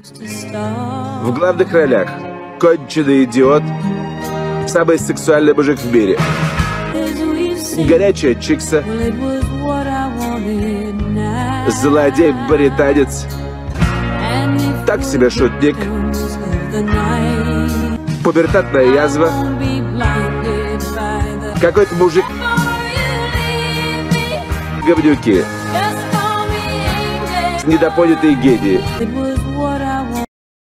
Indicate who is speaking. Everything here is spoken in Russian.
Speaker 1: В главных ролях конченый идиот, самый сексуальный мужик в мире, горячая чикса, злодей-британец, так себе шутник, пубертатная язва, какой-то мужик, говнюки, недопонятые гении.